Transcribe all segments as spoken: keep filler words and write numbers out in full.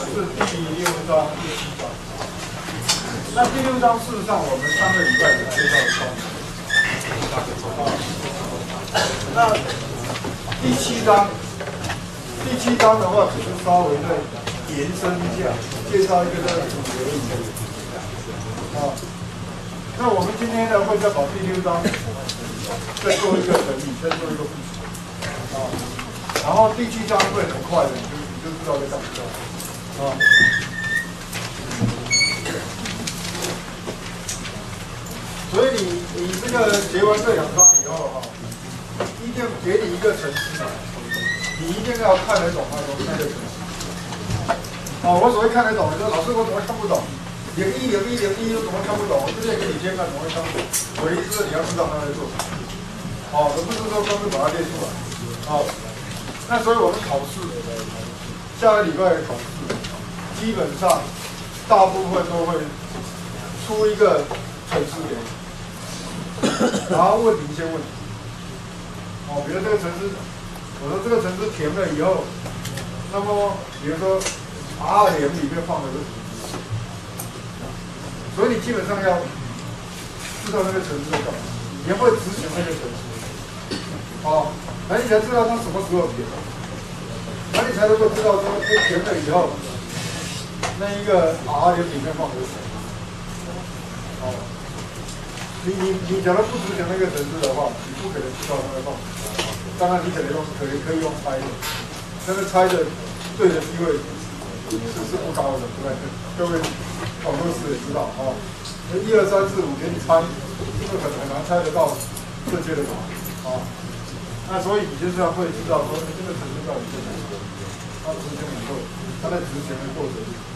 是第六章、第七章。那第六章事实上我们上个礼拜也介绍了。啊，那第七章，第七章的话只是稍微的延伸一下，介绍一个这个主题而已。啊，那我们今天呢会再把第六章再做一个整理，再做一个复习。啊，然后第七章会很快的，你就你就知道在干什么。啊。所以你你这个学完这两章以后哈，一定给你一个程式，你一定要看得懂那种那个程式。哦，我所谓看得懂，就是老师我怎么看不懂？零一零一零一又怎么看不懂？我之前给你先看怎么会看不懂？我的意思是你要知道他在做什么。哦，而不是说光是把它列出来。好，那所以我们考试，下个礼拜的考试，基本上大部分都会出一个程式给你。然后问你一些问题，哦，比如这个程式，我说这个程式填了以后，那么比如说 R 零里面放的是什么？所以你基本上要知道那个程式在干嘛，你要会执行那个程式，哦，那你才知道它什么时候填，那你才能够知道说，哎，填了以后，那一个 R 零里面放的是什么，哦。你你你假如不执行那个程式的话，你不可能知道它在放什么。当然，你可能用可以可以用猜的，但是猜的对的机会是是不高的，对不对？各位网络师也知道啊，一二三四五给你猜，不可能很难猜得到正确的答案啊。那所以你就是要会知道说这个程式到底是什么，它执行以后，它在执行的过程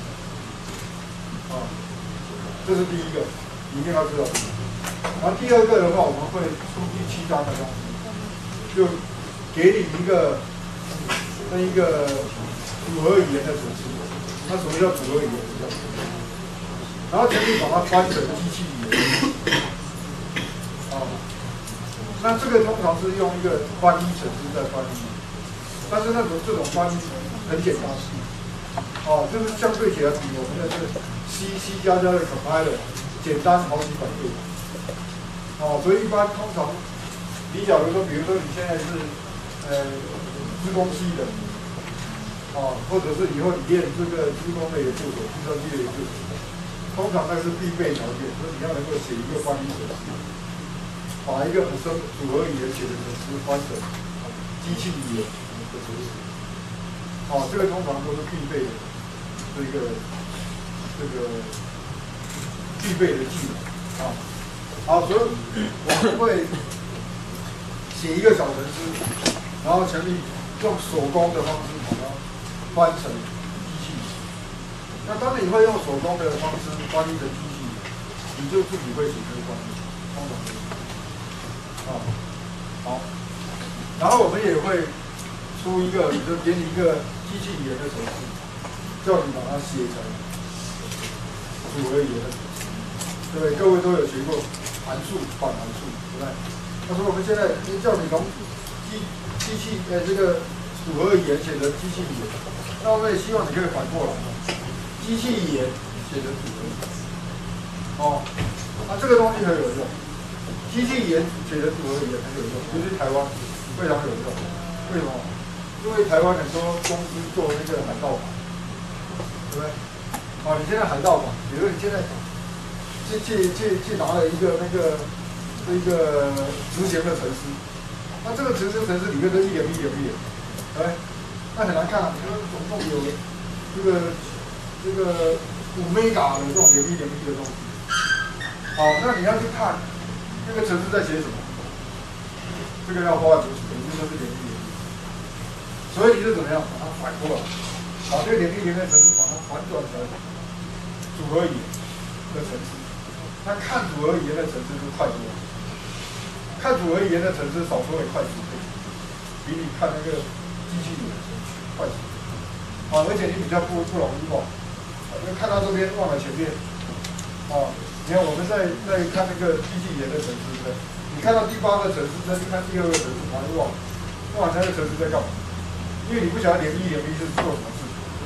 啊，这是第一个，你一定要知道。然后第二个的话，我们会出第七章的东西，就给你一个那一个组合语言的程式。那什么叫组合语言？然后请你把它翻成机器语言。啊，那这个通常是用一个翻译程式在翻译，但是那种这种翻译很简单。哦、啊，就是相对起来比我们的这个 C C 加加的 compiler 简单好几百倍。哦，所以一般通常，你假如说，比如说你现在是呃资工系的，哦，或者是以后你练这个资工类的部首、计算机类的部首，通常那是必备条件，就是你要能够写一个翻译程式，把一个本身组合语言写的程式翻成机器语言的程式，哦，这个通常都是必备的，这个这个必备的技能啊。好，所以我们会写一个小程式，然后前面用手工的方式把它翻成机器语言。那当你会用手工的方式翻译成机器语言，你就自己会写这个翻译，通常是啊，好。然后我们也会出一个，就给你一个机器语言的程式，叫你把它写成组合语言的程式，对不对？各位都有学过函数、反函数，对不对？他说我们现在叫你从机机器呃这个组合语言写成机器语言，那我们也希望你可以反过来，机器语言写成组合语言。哦，啊这个东西很有用，机器语言写成组合语言很有用，尤其台湾非常有用。为什么？因为台湾很多公司做那个海盗版，对不对？哦，你现在海盗版，比如说你现在。去去去去拿了一个那个一个执行的程式，那这个执行程式里面都一点一点一点，对，那很难看啊。你说总共有这个这个五 mega 的这种点一点一的东西，好，那你要去看那个程式在写什么，这个要花很多时间，这都是点一点一，所以你就怎么样把它反过来，把这个点一点的程式把它反转成组合语言的程式。那看组合语言的程式就快多了，看组合语言的程式少说也快十倍，比你看那个机器语言快十倍。啊，而且你比较不不容易忘，因为看到这边忘了前面。啊，你看我们在在看那个机器语言的程式，对不对？你看到第八个程式，再去看第二个程式，马上就忘了，忘了那个程式在干嘛？因为你不晓得连一连一是做什么事情，对不对？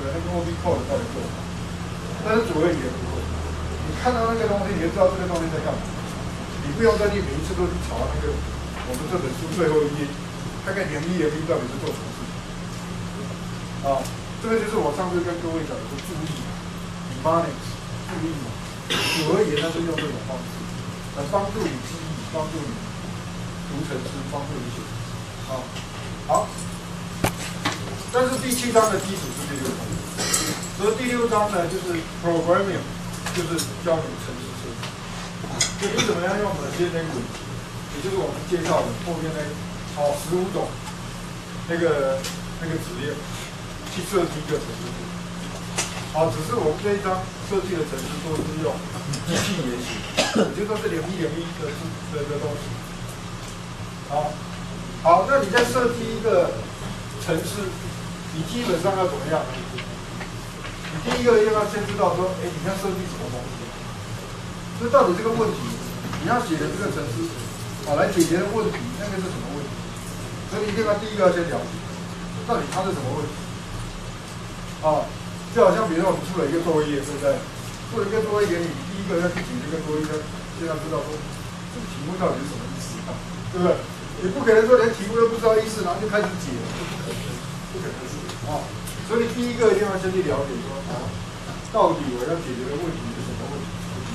的那个 O B code 到底做什么，但是主任也不会。你看到那个东西，你就知道这个东西在干嘛。你不用再去每一次都去查那个我们这本书最后一页，看看零一零一到底是做什么事情。啊，这个就是我上次跟各位讲的，是注意 ，mnemonics， 注意嘛。有而言，它是用这种方式来帮助你记忆，帮助你读程式，帮助你写。啊，好。但是第七章的基础是第六章，所以第六章呢就是 programming， 就是教你程式设计，就你怎么样用哪些 language， 也就是我们介绍的后面那好十五种那个那个指令去设计一个程式。好，只是我们这一章设计的程式都是用机器语言写，也就是说是零一零一的的的东西。好，好，那你在设计一个程式。你基本上要怎么样？你第一个要先知道说，哎，你要设计什么东西？这到底这个问题，你要写的这个程式，啊，来解决的问题，那个是什么问题？所以一定要第一个要先了解，到底它是什么问题？啊，就好像比如说我们出了一个作业，对不对？出了一个作业给你，第一个要去解决这个作业，先要知道说这个题目到底是什么意思啊，对不对？你不可能说连题目都不知道意思，然后就开始解，不可能，不可能是。啊，所以第一个一定要先去了解说，啊，到底我要解决的问题是什么问题？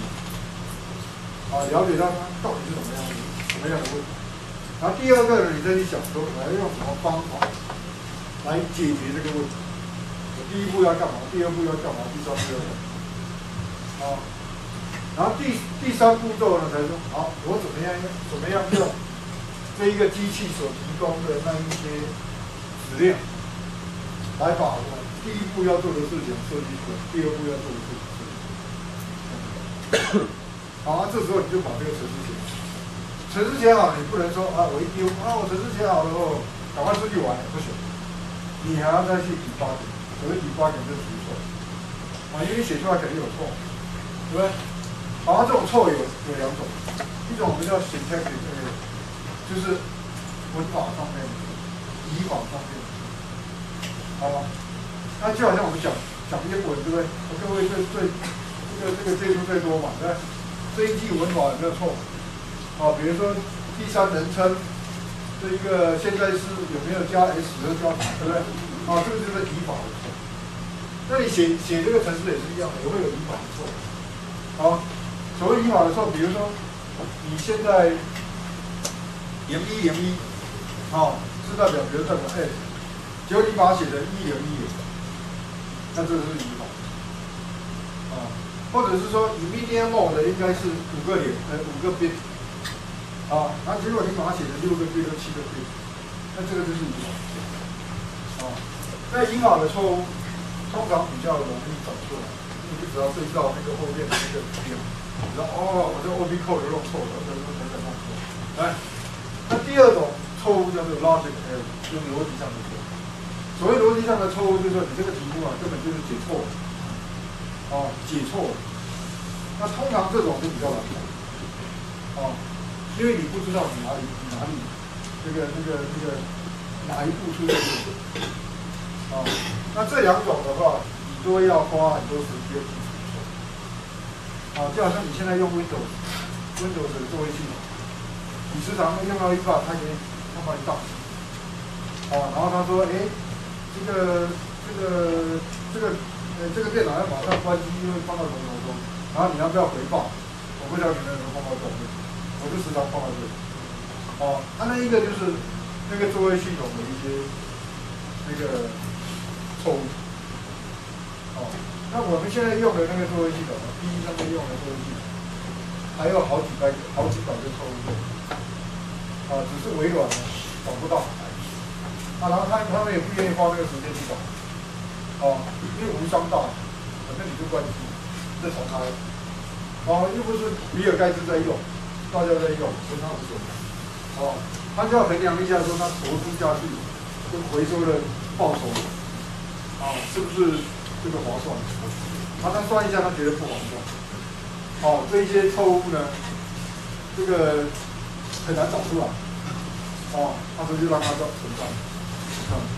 啊，了解到它到底是什么样的什么样的问题。然后第二个呢，你再去想说，我要用什么方法来解决这个问题？我第一步要干嘛？第二步要干嘛？第三步要干嘛？啊，然后第第三步骤呢，才说，好，我怎么样怎么样用这一个机器所提供的那一些指令。来把我第一步要做的事情设计出来，第二步要做的事情设计出来。好，这时候你就把这个程式写好。程式写好，你不能说啊，我一丢啊，我程式写好了后，赶快出去玩，不行。你还要再去底八点，所谓底八点就是出错啊，因为写出来肯定有错，对不对？好，这种错有有两种，一种我们叫 syntactic error， 就是文法上面、语法上面。好，那就好像我们讲讲英文，对不对？各位最最这个这个接触最多嘛，对不对？这一句文法有没有错？啊，比如说第三人称这一个现在是有没有加 s 和加什么，对不对？啊，这个就是语法的错。那你写写这个程式也是一样的，也会有语法的错。好，所谓语法的错，比如说你现在零一零一，啊，是代表比如代表 S。结果你把它写成一零一零，那这个是语法啊，或者是说 immediate mode 应该是五个点，呃五个 bit 啊，然后结果你把它写成六个 bit 或七个 bit，那这个就是语法啊。那语法的错误通常比较容易找出来，你只要对照那个后面的那个表，你知道哦，我这 O B code 弄错了，等等等等弄错。来，那第二种错误叫做 logic error， 就是逻辑上的错误。所谓逻辑上的错误，就是说你这个题目啊，根本就是解错了，哦，解错了。那通常这种就比较难搞，哦，因为你不知道你哪里哪里这个那个那个哪一步出现问题，哦，那这两种的话，你都要花很多时间去处理。啊，就好像你现在用 Windows，Windows 的作业系统，你时常用到一半，它给你它把你宕机，哦，然后他说，哎。这个这个这个呃这个电脑要马上关机，因为放到什么什么中，然后你要不要回报？我不知道你们有没有碰到这种问题，我就时常碰到这里。哦，它、啊、那一个就是那个作业系统的一些那个错误。哦，那我们现在用的那个作业系统 ，P C 上面用的作业系统，还有好几百好几百个错误。啊，只是微软呢找不到。啊，然后他他们也不愿意花那个时间去找，哦，因为无伤大雅，反正你就关机，再重开，哦，又不是比尔盖茨在用，大家在用，所以他无所谓，哦，他就要衡量一下说他投资下去跟回收的报酬，啊，是不是这个划算？啊，他算一下，他觉得不划算，哦，这一些错误呢，这个很难找出来，哦，他说就让它存在。嗯，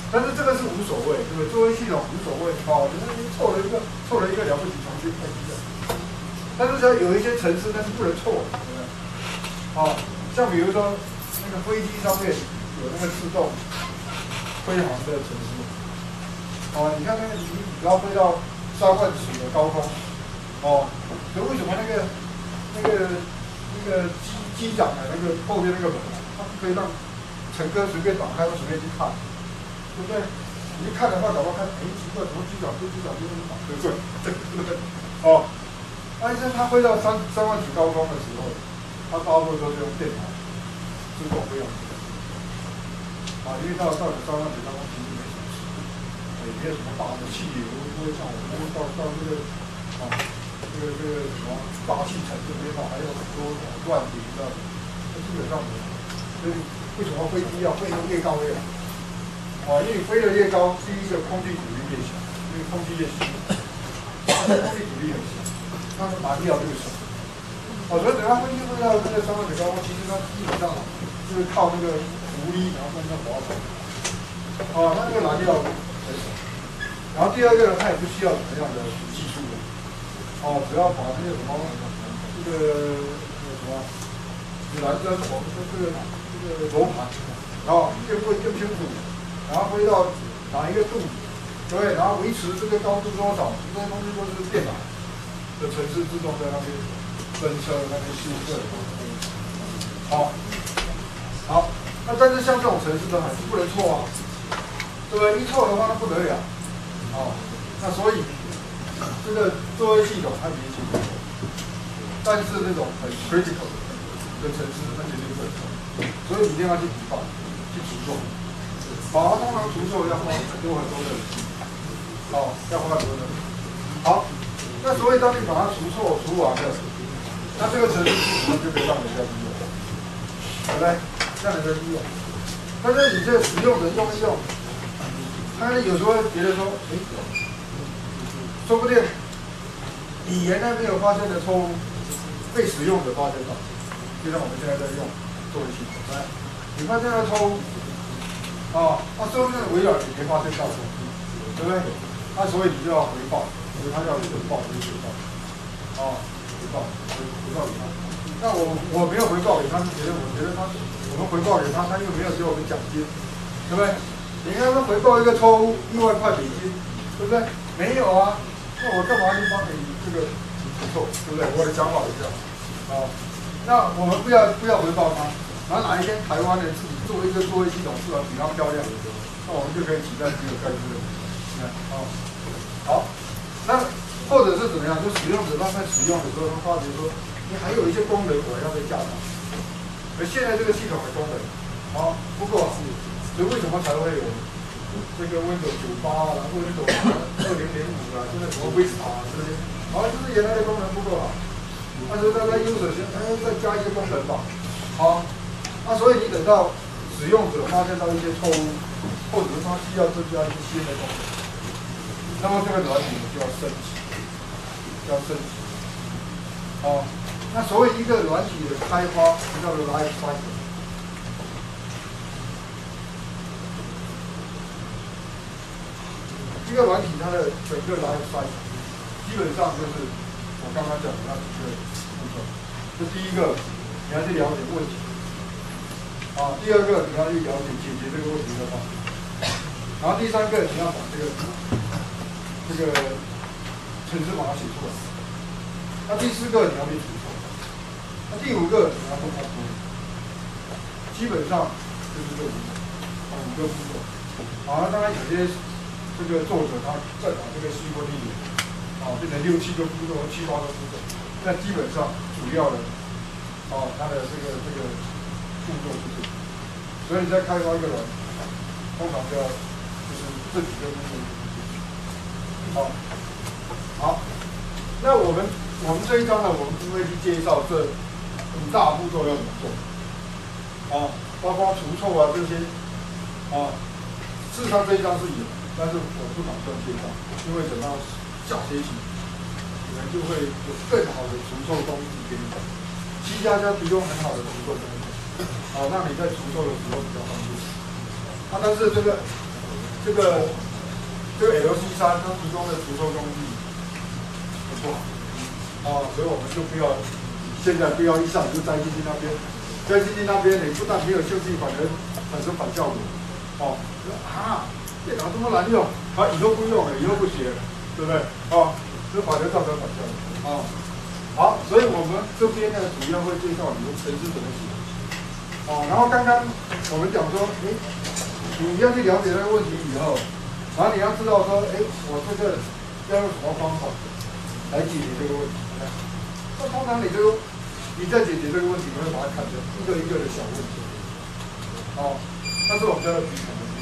但是这个是无所谓，对不对？作为系统无所谓，哦，就是你错了一个，错了一个了不起，重新开机的。但是说有一些程式那是不能错的，对不对？哦，像比如说那个飞机上面有那个自动飞航的程式，哦，你看那个你只要飞到三万尺的高空，哦，可为什么那个那个那个机机长的那个后面那个门，它不可以让乘客随便打开或随便去看，对不对？你去看的话，搞不好看，哎，奇怪，怎么机长对机长就那么打瞌睡，对不对？哦。但是它飞到三三万尺高空的时候，它大部分都是用电脑自动飞行器啊，因为到到三万尺高空其实没什么事，也没有什么大的气流，不会像我们到到这个啊这个这个什么大气层这边啊，还有很多乱流的，那基本上没有。所以为什么飞机要飞得越高越好？啊，因为你飞得越高，第一个空气阻力越小，因为空气越稀，空气阻力很小。它是拿掉这个手，哦，所以等它飞机飞到那个三万米高空，其实它基本上就是靠那个浮力，然后跟那滑手，哦，它那个拿掉很少。然后第二个呢，它也不需要什么样的技术的，哦，只要把那个什么这个那个什么指南针，我们说这个这个罗盘，然后越飞更清楚，然后飞到哪一个度，对，然后维持这个高度多少，这些东西都是电脑的程式自动在那边分车那边修正，好，好，那但是像这种程式的还是不能错啊，对不对？一错的话那不得了，哦，那所以这个作业系统它也清楚，但是那种很 critical 的程式那绝对不能错，所以一定要去补报，去除错，好，通常除错要花很多很多的，哦，要花很多的，好。那所以当你把它除错除完了，那这个程式系统就可以让人家利用，对不对？让人家利用。但是你这使用人用一用，他有时候会觉得说，哎，说不定你原来没有发现的错误，被使用者发现到，就像我们现在在用作业系统，来，你发现了错误，啊，那说不定微软你没发现到，对不对？那所以你就要回报。所以他要回报，就回报，哦，回报，回回报给他。那我我没有回报给他，是觉得我觉得他，我们回报给他，他又没有给我们奖金，对不对？你看他回报一个错误一万块美金，对不对？没有啊，那我干嘛去帮你这个不错，对不对？我的讲法是这样，哦，那我们不要不要回报他，然后哪一天台湾人自己做一个作业系统出来比他漂亮，那我们就可以取代比尔盖茨了，你看，哦，好。那或者是怎么样？就使用者他在使用的时候，他发觉说，你还有一些功能我要再加强。而现在这个系统的功能，啊，不够好，所以为什么才会有这个 Windows 九八啊，然后 Windows 二零零五啊，现在什么 Vista 啊这些，啊，就是原来的功能不够好，但是大家 user 先哎再加一些功能吧，好，那所以你等到使用者发现到一些错误，或者是他需要增加一些新的功能。那么这个软体就要升级，就要升级。哦，那所谓一个软体的开发，叫做 life cycle。一个软体它的整个 life cycle， 基本上就是我刚刚讲的那几个部分。这第一个，你要去了解问题。啊，第二个你要去了解解决这个问题的方法。然后第三个你要把这个。这个程式把它写出来。那第四个你要去除错，那第五个你要分开处理。基本上就是这五五个步骤。好，那当然有些这个作者他再把这个细分一点，啊，变成六七个步骤、七八个步骤。但基本上主要的，哦，它的这个这个步骤是这个。所以你在开发一个软体，通常就要就是这几个步骤。好，好，那我们我们这一章呢，我们就会去介绍这五大步骤要怎么做，啊，包括除错啊这些，啊，事实上这一章是有，但是我不打算介绍，因为等到下学期，你们就会有更好的除错工具给你们。七加加提供很好的除错工具，啊，让你在除错的时候比较方便。啊，但是这个这这个这个 L C 三它提供的除臭工具很不好，啊，所以我们就不要现在不要一上就栽进去那边，栽进去那边你不但没有兴趣，反而产生反效果，哦，啊，电脑这么难用，啊，以后不用了，以后不学了，对不对？啊，这反而造成反效果，啊，好，所以我们这边呢主要会介绍你的程式怎么写，哦，然后刚刚我们讲说，哎，你要去了解这个问题以后。然后你要知道说，哎，我这个要用什么方法来解决这个问题？那通常你这个你在解决这个问题，你会把它看成一个一个的小问题，哦，那是我们叫做底层问题，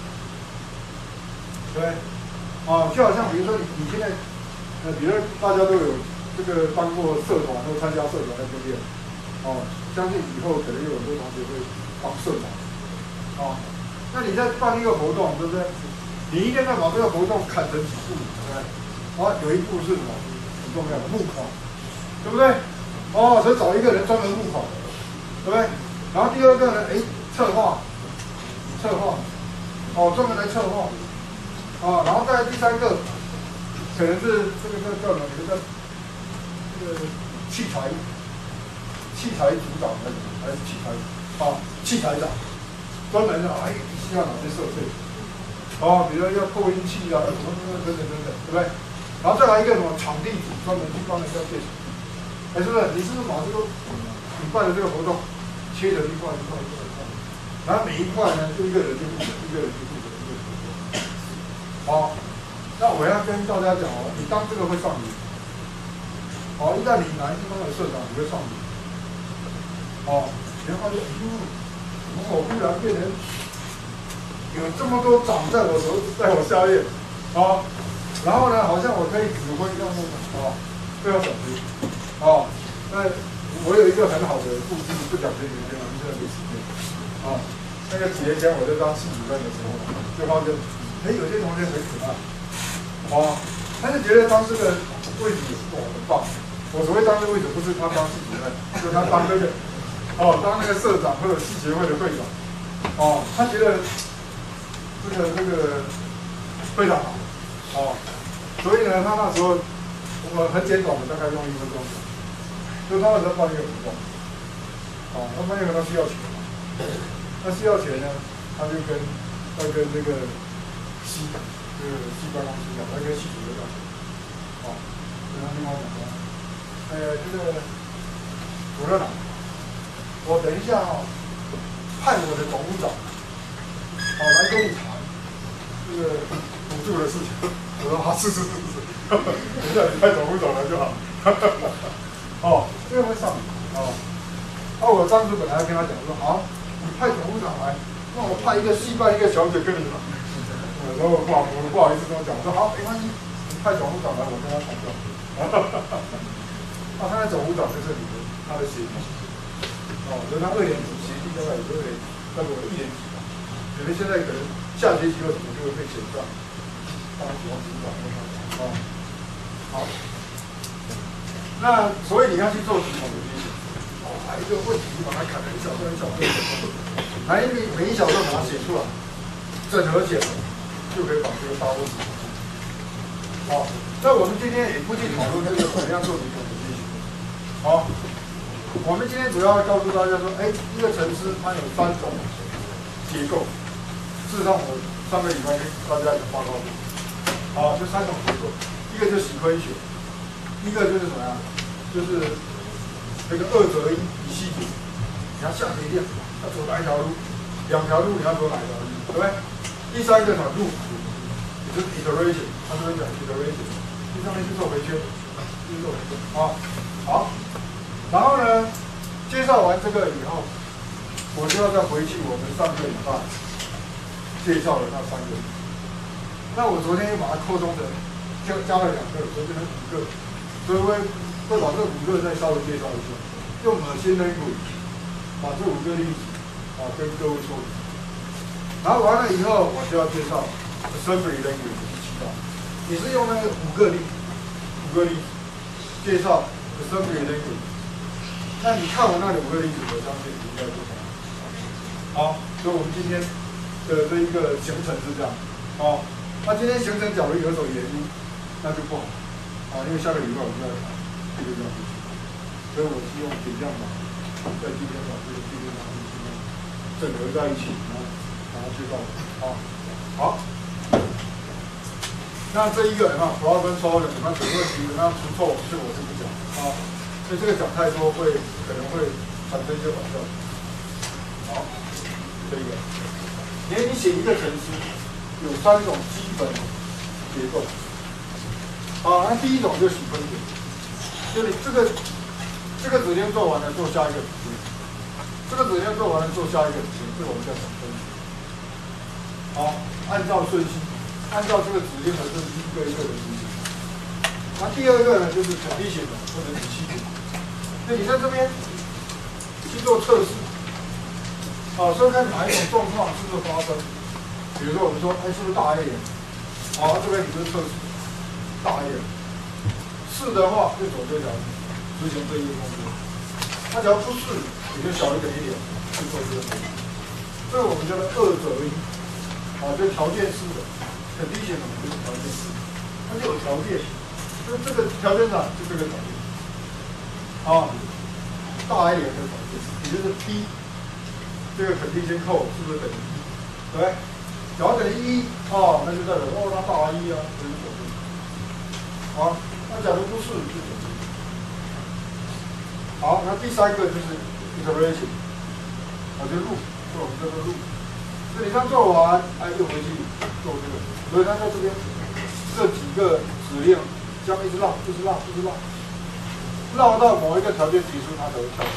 对，哦，就好像比如说你你现在，呃，比如大家都有这个当过社团或参加社团的经验，哦，相信以后可能有很多同学会当社长，哦，那你在办一个活动，对不对？你一定要把这个活动砍成几步，对不对？啊，有一步是什么？很重要的募款，对不对？哦，所以找一个人专门募款，对不对？然后第二个呢，哎，策划，策划，哦，专门来策划，啊，然后再第三个，可能是这个叫叫什么？这个这个器材，器材组长还是还是器材啊？器材长，专门的，哎，需要哪些设备？哦，比如说要扩音器啊，什么什么等等等等，对不对？然后再来一个什么场地组，专门去帮人家建。哎，是不是？你是不是把这个你办的这个活动切成一块一块一块一块，然后每一块呢，就一个人就负责，一个人就负责，一个人就负责。好，那我要跟大家讲哦，你当这个会上瘾。好，一旦你哪一地方的社长，你会上瘾。哦，然后就，嗯，我忽然变成。有这么多长在我手，在我下面，啊，然后呢，好像我可以指挥任务，啊，都要小心，啊，那我有一个很好的故事，不讲这几天了，现在没时间，啊，那个几年前我在当系主任的时候，就发现，哎，有些同学很可爱，啊，他就觉得当这个位置哇很棒，我所谓当这个位置不是他当系主任，是他当这个，哦，当那个社长或者系协会的会长，哦，他觉得。这个这个非常好，哦，所以呢，他那时候我很简短的，大概用一分钟，就他那时候办一个活动，哦，他办一个他需要钱，他需要钱呢，他就跟他跟这个系这个系办公室讲，他跟系主任讲，哦，跟他另外讲说，呃，这个主任啊，我等一下哦，派我的总务长。好，来跟你谈这个补助的事情。我说好，是是是是，等一下你派总务长来就好。哦，这个会上哦。那、啊、我当时本来跟他讲说，好，你派总务长来，那我派一个系办一个小姐跟你来。然后不好，我不好意思跟我讲，我说好，没关系，你派总务长来，我跟他谈就好。那他的总务长就是你的他的协理，哦，所以他二年级协理大概也就会大概我一年级。你们现在可能下学期或什么就会被选上当主管组长啊。好，那所以你要去做系统的理解，哦，把一个问题把它砍成一小段一小段，来每每一小段把它写出来，整合起来，就可以把这个大问题。好，那我们今天也不去讨论这个怎么样做系统的理解。好，我们今天主要要告诉大家说，哎，一个程式它有三种结构。事实上，我上个礼拜跟大家有报告过，好，就三种结构，一个就是洗亏学，一个就是什么呀？就是那个二择一以细节，你要下决定，要走哪一条路，两条路你要走哪一条路，对不对？第三个呢，路谱，也就是 iteration， 他这边讲 iteration， 第上面去做回圈，去做回圈，好，好，然后呢，介绍完这个以后，我就要再回去我们上个礼拜。介绍了那三个，那我昨天又把它扩充成加加了两个，所以变成五个，所以会会把这五个再稍微介绍一下，用 machine language 把这五个例子啊跟各位说明。然后完了以后，我就要介绍 assembly language 第七道，也是用那个五个例五个例子介绍 assembly language。那你看完那五个例子，我相信你应该就懂。好，所以我们今天。的这一个行程是这样， 哦，那今天形成假如有所原因，那就不好啊，因为下个礼拜我就要谈这个这样子，所以我希望尽量把在今天把这个这个东西整合在一起，然后把它介绍啊，好。那这一个啊，不要跟抽的，那整个题怎么样除错，这个我就不讲啊，所以这个讲太多会可能会产生一些反效果。好，这一个，你看你写一个程式，有三种基本结构。好，那第一种就洗分点，就你这个这个指令做完了，做下一个指令，这个指令做完了，做下一个指令，这个我们叫洗分点。好，按照顺序。按照这个指令的顺序一个一个的执行。那第二个呢，就是 condition 或者是期点。那你在这边去做测试，啊，说看哪一种状况是不是发生。比如说我们说，哎，是不是大 A 眼？好，这边你就测试大 A 眼。是的话，就走这条路，执行这一个动作。那只要不是，你就小一点一点去做这个动作。这个我们叫做二择一，啊，这条件式的。condition 就是条件式，它就有条件，就这个条件上就这个条件，啊，大一点的条件，也就是 P 这个 condition code 是不是等于一？对，只要等于一，哦，那就代表哦它大一啊，这是否定。好，那假如不是就否定。好，那第三个就是 iteration， 啊，就是 loop， 就我们叫做 loop。所以你刚做完，哎，又回去做这个。所以它在这边这几个指令，这样一直绕，一直绕，一直绕，绕到某一个条件提出，它才会跳出。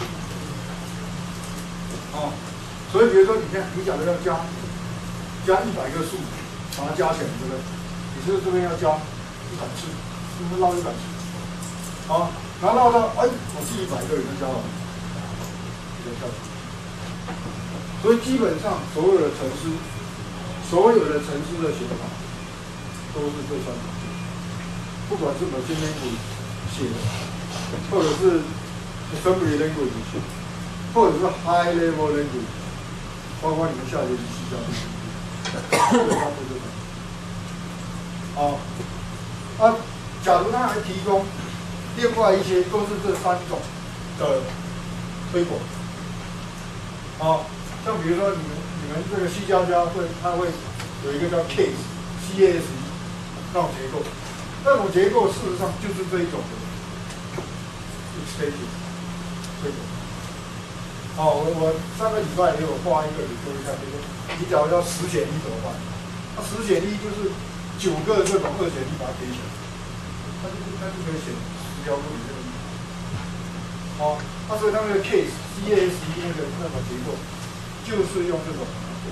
啊，所以比如说，你看，你假如要加加一百个数，把它加起来，对不对？你是不是这边要加一百次？是不是绕一百次？啊，然后绕到，哎，我是一百个人加完，就跳出。所以基本上所有的程式，所有的程式的写法都是这三种，不管是 machine language 写的，或者是 assembly language 写的，或者是 high level language， 包括你们下学期 C 加加，基本上都是这种。好，啊，假如他还提供另外一些都是这三种的推广，啊。像比如说你们你们这个 C 加加会，它会有一个叫 case，C A S E 那种结构，那种结构事实上就是这一种的 extension 这种。哦，我我上个礼拜也有画一个，你做一下，就是你假如要十减一怎么办？那十减一就是九个这种二减一把它叠起来，它就它就可以写十条路里面的。哦，那所以它那个 case，C A S E 那个那种结构。就是用这种，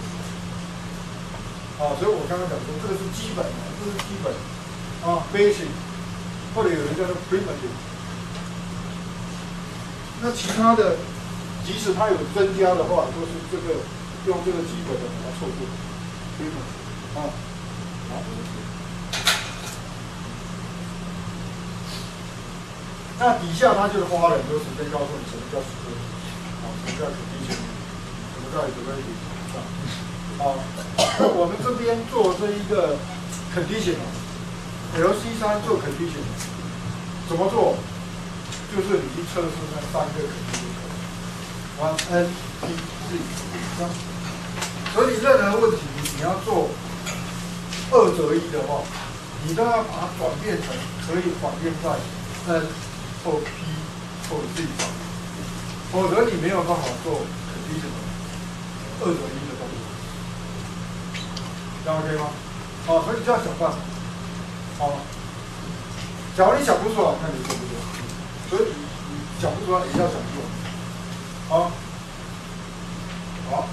啊，所以我刚刚讲说，这个是基本的，这是基本，啊 ，basic， 或者有人叫做 primitive。那其他的，即使它有增加的话，都是这个用这个基本的把它凑过 primitive， 啊，好。那底下它就是花了很多时间告诉你什么叫实分，啊，什么叫可定性。在这个啊，我们这边做这一个 condition L C 三做 condition 怎么做？就是你去测试那三个 condition，one n p z， 所以任何问题你要做二择一的话，你都要把它转变成可以反映在 n 或 p 或 z 上，否则你没有办法做 condition。二择一的动作，这样 OK 吗？好，所以就要想办法。好，假如你想不出来，那你做不做？所以你想不出来，你要想做。好，好，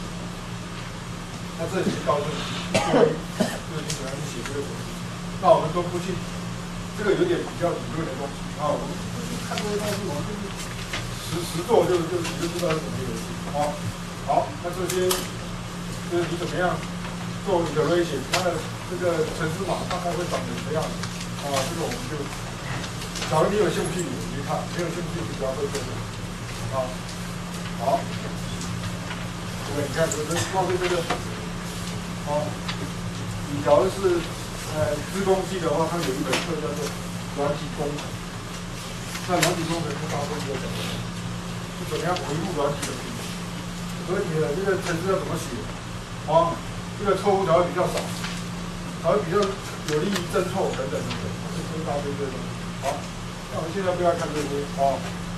那这里就告诉你，就是你怎么样去写这个程式。那我们都不去，这个有点比较理论的东西啊，我们不去看这些东西，我们就是实实做就就你就知道是怎么一回事。好。好，那这些就是你怎么样做 iteration， 它的这个程式码大概会长成什么样子啊？这个我们就，假如你有兴趣，你去看；没有兴趣，就不要会做啊。好，各位，你看，这这报这个啊， 你假如是呃资工系的话，它有一门课叫做软体工程。那软体工程是大部分就讲是怎么样维护软体的品质，所以你的这个程式要怎么写，啊，这个错误才会比较少，才会比较有利于侦错等等等等，是一大堆这种。好，那我们现在不要看这些啊，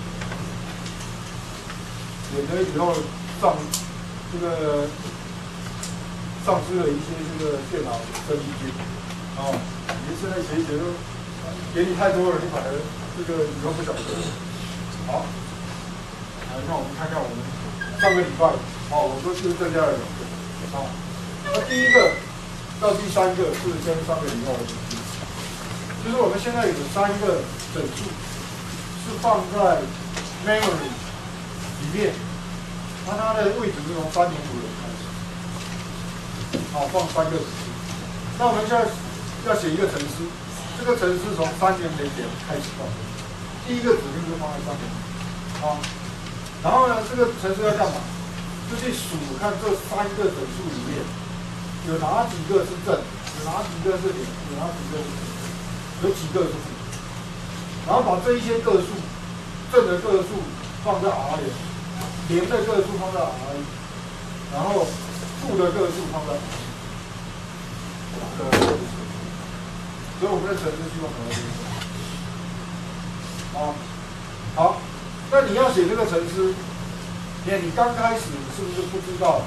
免得以后上这个。丧失了一些这个电脑生意经，啊，你现在写一写都给你太多了，你反而这个你都不晓得。好，来，那我们看看我们上个礼拜，哦，我说是增加了两个，啊，那第一个到第三个是跟上个礼拜的东西，就是我们现在有三个整数是放在 memory 里面，那它的位置是从三点五的开始。好，放三个指示。那我们现在要写一个程式，这个程式从三点零点开始放。第一个指令就放在三点零。好，然后呢，这个程式要干嘛？就去数看这三个整数里面有哪几个是正，有哪几个是零，有哪几个是负，有几个是负。然后把这一些个数，正的个数放在 R 零，零的个数放在 R 一，然后负的个数放在 R 一。呃，所以我们的程式希望怎么写？啊，好，那你要写这个程式，你看你刚开始是不是不知道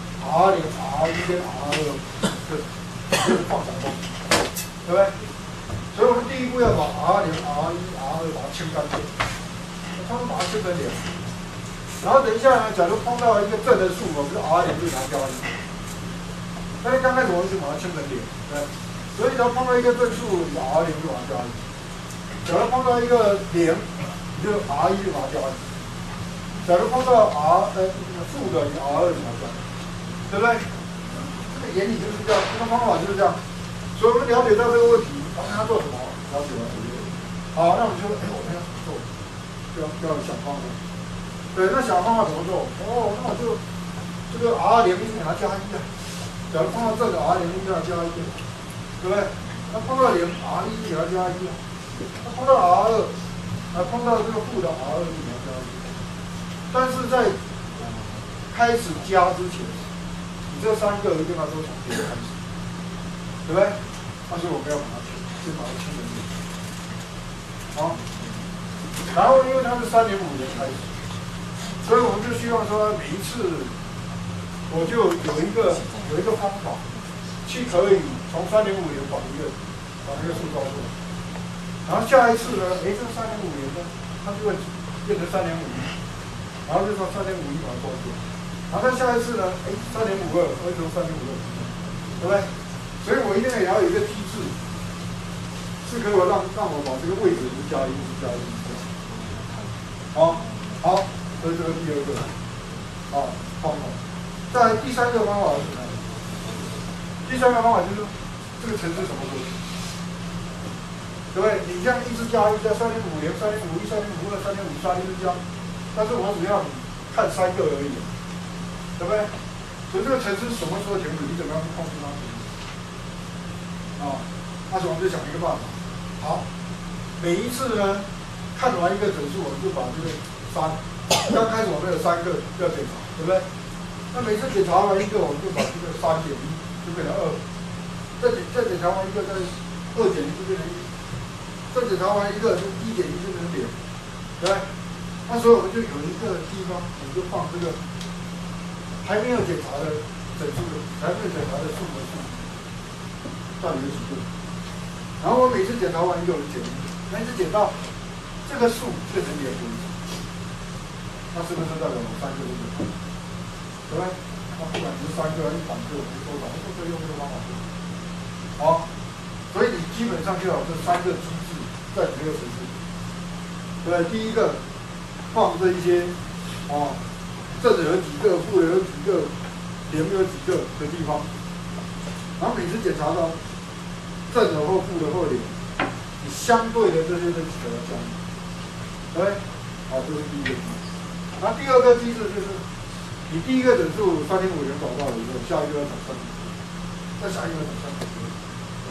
R 零、R 一跟 R 二这是放闪光，对不对？所以我们第一步要把 R 零、R 一、R 二把它清干净，他们把它清成零。然后等一下呢，假如碰到一个正的数，我们就 R 零就拿加一。但是刚开始我们就把它清成零，对，所以只要碰到一个正数，你 R 零就把它加一；假如碰到一个零，你就 R 一就把它加一；假如碰到 R 呃负的，你 R 二就把它加一，对不对？这个原理就是这样，这个方法就是这样。所以我们了解到这个问题，我们要做什么？了解完了。好，那我们就哎，我们要怎么做？就要要想方法。对，那想方法怎么做？哦，那我就这个 R 零给它加一啊。假如碰到正的 R 零就给它加一，对不对？那碰到零 R 一给它加一，那碰到 R 二，那碰到这个负的 R 二就给它加一。但是在开始加之前，你这三个一定要都从零开始，对不对？但是我们要把它先把它清成零，好。然后因为它是三点五年开始，所以我们就希望说每一次。我就有一个有一个方法，去可以从三点五年把一个把那个数招出来，然后下一次呢，哎，这三点五年呢，它就会变成三点五一，然后就从三点五一把它招出来，然后再下一次呢，哎，三点五二会从三点五二，对不对？所以我一定也要有一个机制，是可以让让我把这个位置是加一，是加一，是加一。好，好，这是这个第二个，啊，方法。再第三个方法是什么？第三个方法就是这个程式什么时候写，对不对？你这样一直加一加三点五零、三点五一、三点五二、三点五三一直加，但是我只要你看三个而已，对不对？所以这个程式什么时候停止，你怎么样去控制它？啊，那所以我们就想一个办法。好，每一次呢，看完一个整数，我们就把这个三，刚开始我们有三个要检查，对不对？那每次检查完一个，我们就把这个三减一就变成二，再检再检查完一个，再二减一就变成一，再检查完一个，就一减一就变成零，对不对？那所以我们就有一个地方，我们就放这个还没有检查的整数的，还没有检查的数的数，到底有几个？然后我每次检查完一个，我就减一，每次减到这个数变成零为止，那是不是代表我三个都检查？对不对？那不管你是三个还是一百个，我们多少，都可以用这个方法做。好，所以你基本上就有这三个机制在你这个程式。对，第一个放这一些啊，正的有几个，负的有几个，零有几个的地方，然后每次检查到正的或负的或零，你相对的这些东西给它加进，对不对？好，这是第一个机制。然后第二个机制就是。你第一个整数三点五元找到了以后，下一个要找三点五，再下一个找三点五。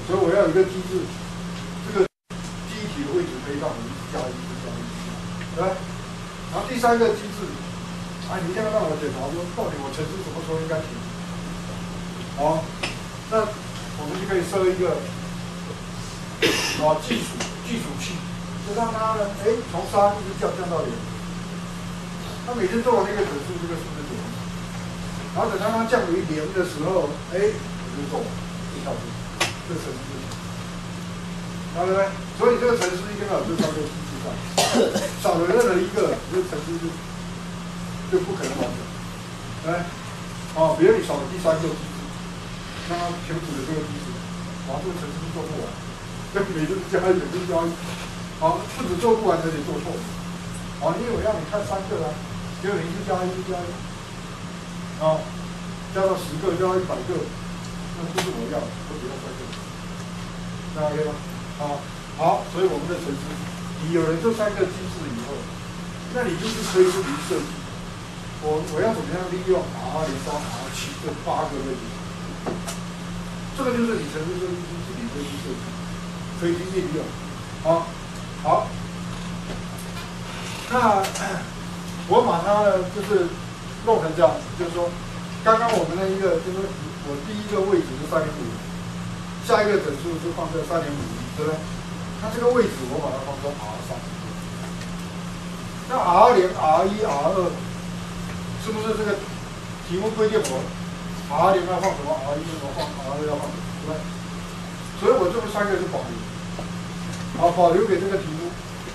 所以我要有一个机制，这个记忆体的位置可以让我一直加一，一直加一，对吧？然后第三个机制，啊，你一定要让我检查说，到底我程式什么时候应该停？好，那我们就可以设一个啊计数计数器，就让它呢，哎，从三一直降降到零。它每次做完那个整数，这个数字就零。然后等到它降为零的时候，哎，我就做完，就跳出，这个程式就行。好对不对？所以这个程式一定要有这三个机制在，少了任何一个，这个程式就就不可能完成。来，哦，比如你少了第三个机制，那么停止的这个机制，哇，这个程式就做不完，这每次加一，每次加一，好，不止做不完，而且做错。好，因为我让你看三个啊，结果你一直加一，一直加一，啊，加到十个，加到一百个，那不是我要的，我只要三个，这样 OK 吗？好，好，所以我们的程式，你有了这三个机制以后，那你就是可以自己设计。我我要怎么样利用 R 零到 R 七这八个位置？这个就是你程式设计师自己可以去设计，可以去利用。好，好，那我把它呢，就是弄成这样，就是说，刚刚我们的一个，就是我第一个位置是三点五，下一个整数就放在三点五一，对不对？它这个位置我把它放在 R 三，那 R 零、R 一、R 二。是不是这个题目规定我 R 零要放什么 ，R 一要放 ，R 二要放什么，对不对？所以我这个三个是保留，好，保留给这个题目，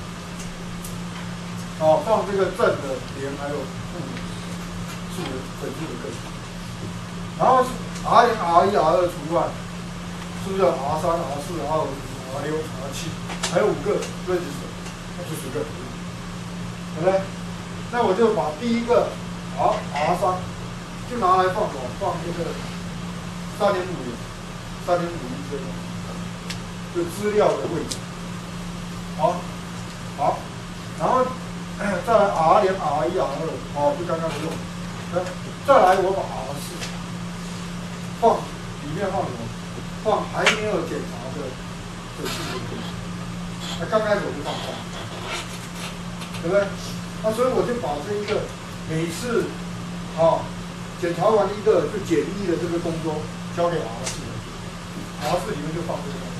好，放这个正的零还有负的数的整数的根，然后 R 零、R 一、R 二除外，是不是 R 三、R 四、R 五、R 六、R 七，还有五个 register， 那就十个，对不对？那我就把第一个。好 ，R 三就拿来放什么？放这个三点五零、三点五一这种，就资料的位置。好，好，然后再来 R 零、R 一、R 二，哦，就刚刚的用。再来我把 R 四放里面放什么？放还没有检查的整数的位置。那刚开始我就放三，对不对？那所以我就把这一个。每次，啊，检查完一个就减一的这个动作交给 R 四 ，R 四里面就放这个东西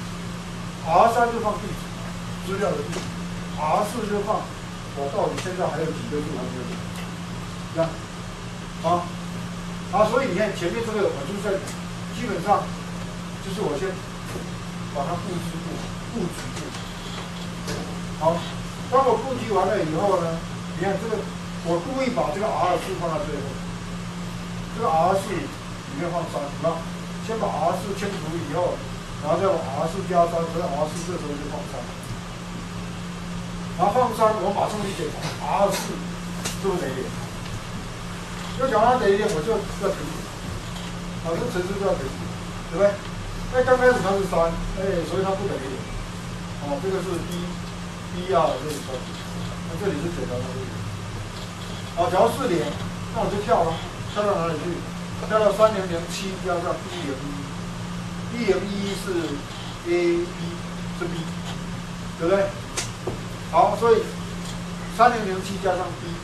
，R 三就放地址，资料的地址 ，R 四就放我到底现在还有几个数还没有检，这样，啊，啊，所以你看前面这个我就是在基本上就是我先把它布置布布局布，好，当我布局完了以后呢，你看这个。我故意把这个 R 四放在最后，这个 R 四里面放三，是吧？先把 R 四清除以后，然后再把 R 四加三，所以 R 四这时候就放三。然后放三，我马上去检查 R 四是不是得一点？要讲它得一点，我就要停止，啊，这程式就要停止，对不对？那刚开始它是三，哎，所以它不等于零。哦，这个是 B B R 这里算，那这里是检查它这里。好，假如是零，那我就跳了，跳到哪里去？跳到三零零七加上一零一，一零一是 A B 是 B， 对不对？好，所以三零零七加上 B，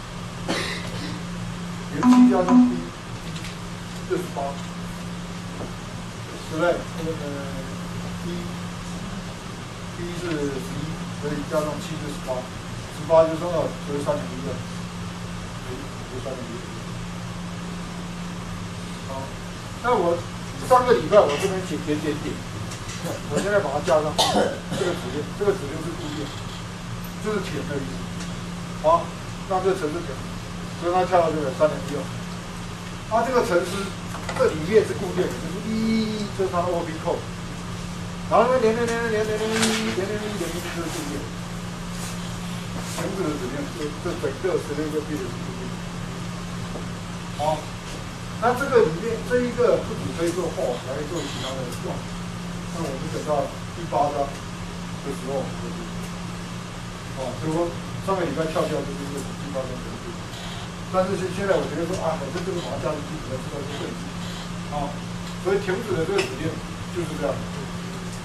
零七加上 B， 六十八，对不对？那个 B B 是十一，所以加上七是十八，十八就剩了，所以三零一了。就三点一。好，那我上个礼拜我这边写点点点，我现在把它加上这个指令，这个指令是固定，就是停的意思。好，让这个程式停，所以它跳到这个三点一二。它这个程式这里面是固定的，就是一，这是它的 O P code， 然后呢连连连连连连连一连连一连一就是固定。停止的指令，这这整个十六个 bit 是固定。好，那这个里面这一个不只可以做 for， 还可以做其他的用。那我们等到第八章的时候，我们就去。哦，所以说上个礼拜跳掉就是这个第八章程序。但是现现在我觉得说啊，反正这个把它加进去，比较知道是对的。啊，所以停止的这个指令就是这样。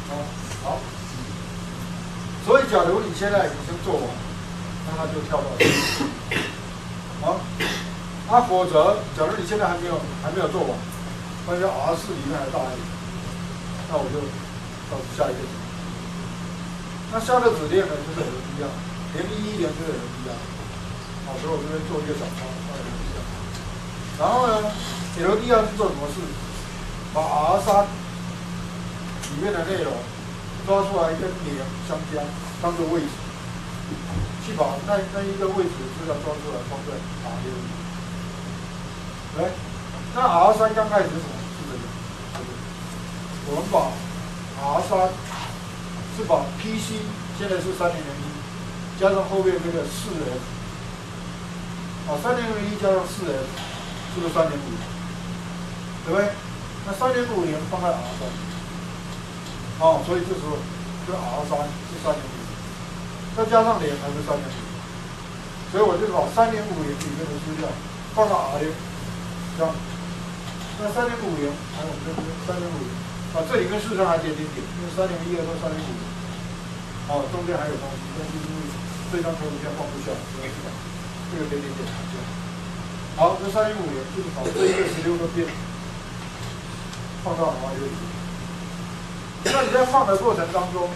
哦，好。所以，假如你现在已经做完，那它就跳到这里。好，啊，否则，假如你现在还没有还没有做完，那就 R 四里面还大一点，那我就到下一个。那下个指令呢，就是 L D 啊，零一一零就是 L D 啊。好，所以我这边做一个小抄，到 L D 啊。然后呢 ，L D 啊是做什么事？把 R 三里面的内容抓出来跟零相加，当做位置，去把那那一个位置资料抓出来放在 R 六里。来，那 R 三刚开始是什么？是这个，我们把 R 三是把 P C 现在是三零零一，加上后面那个四 F， 啊，三零零一加上四 F 是不是三点五？对不对？那三点五零放在 R 三。哦，所以这时候这 R 三是三点五，再加上零还是三点五，所以我就把三点五零里面的资料放到 R 六，这样。那三点五零，还有我们这边三点五零，啊，这里跟事实上还点点点，因为三点一二到三点五零，哦，中间还有东西，但是因为这张图片放不下，所以把这个点点点拿掉。好，这三点五零就是把这一个十六个变放到 R 六里面。那你在放的过程当中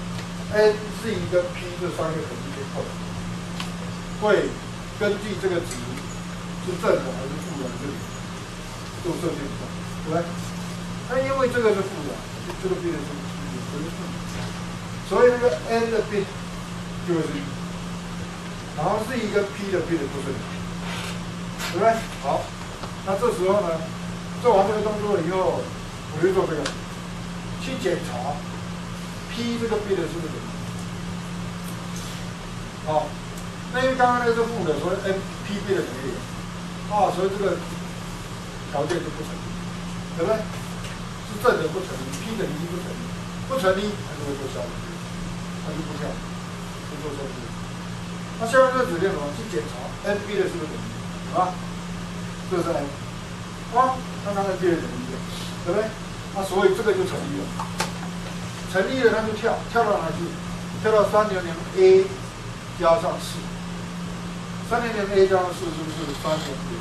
，n 是一个 p 这三个肯定结构，会根据这个值是正的还是负的，这里做设定的，对不对？那因为这个是负的，这个 bit 是不是负的，所以那个 n 的 bit 就是一，然后是一个 p 的 bit 就是零，对不对？好，那这时候呢，做完这个动作以后，我就做这个。去检查 P 这个 bit 是不是零？好，那因为刚刚那个是负的，所以 N P bit 等于零，啊，所以这个条件就不成立，对不对？是正的不成立 ，P 等于一不成立，不成立它就会做消失，它就不跳，就做消失。那下面这个指令什么？去检查 N bit 是不是等于零，啊？这是 N， 啊，刚刚 N bit 等于一，对不对？那所以这个就成立了，成立了它就跳，跳到哪去？跳到三零零 A 加上四，三零零 A 加上四是不是三零零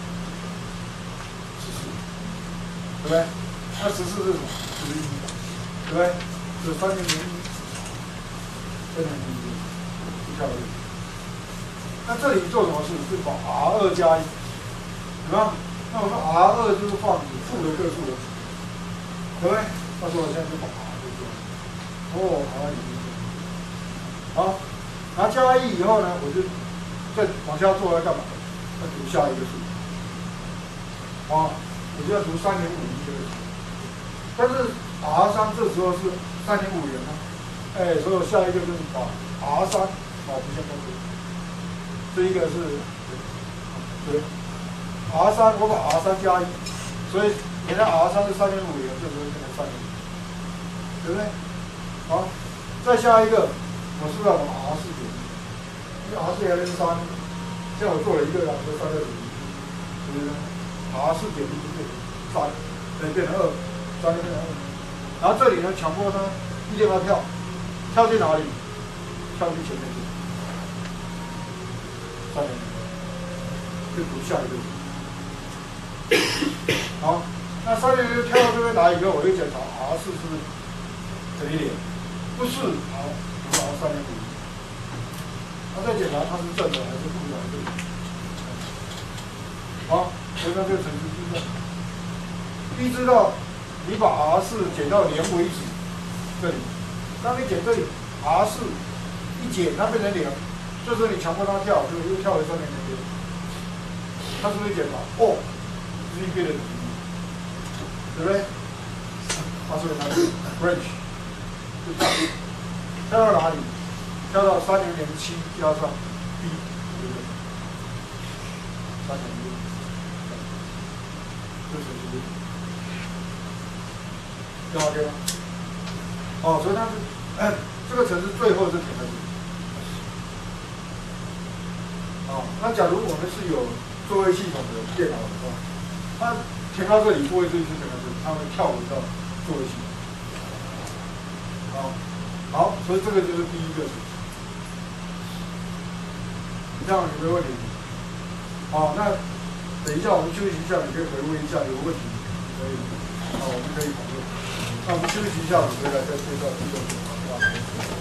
十四？对不对？那十四是什么？十一，对不对？是三零零一，三零零一就跳到这里。那这里做什么事？是把 R 二加一，对吧？那我们 R 二就是放你负的个数的。对不对？那所以我现在就把它就这样，哦，好，已经好，拿加一以后呢，我就再往下做要干嘛？要读下一个数，啊，我就要读三点五零这个数。但是 R 三这时候是三点五零啊，哎，所以我下一个就是把 R 三啊不像这个，这一个是对 R 三，我把 R 三加一，所以。原来 R 三是三点五零，这时候变成三点五，对不对？好，再下一个，我是不是要把 R 四减？因为 R 四 L 三，现在我做了一个两个三个等于一，是不是 ？R 四减一就变成三，所以变成二，三就变成二。然后这里呢，强迫它一定要跳，跳去哪里？跳去前面去，三点零，就读下一个。好。那三点零跳到这边来以后，我就检查 R 四是不是等于零，不是，好，我把 R 三点五，那再检查它是正的还是负的还是零，好，所以那这个程式就这样。一知道你把 R 四减到零为止，这里，当你减这里 R 四一减，它变成零，这时候你强迫它跳，就又跳回三点零零，它是不是检查？哦，是一变的等于。对不对？啊，所以它是 branch 就跳，跳到哪里？跳到三零零七加上 B， 对不对？三零零，这程序就 OK 了。哦，所以它是，哎，这个程式最后是填在这里。哦，那假如我们是有作业系统的电脑的话，它填到这里，作业这一次填到这里，它会跳回到作业系统。 啊，好，所以这个就是第一个。这样有没有问题？好，那等一下我们休息一下，你可以回问一下，有问题可以，啊，我们可以讨论。那我们休息一下，我们回来再介绍第二个。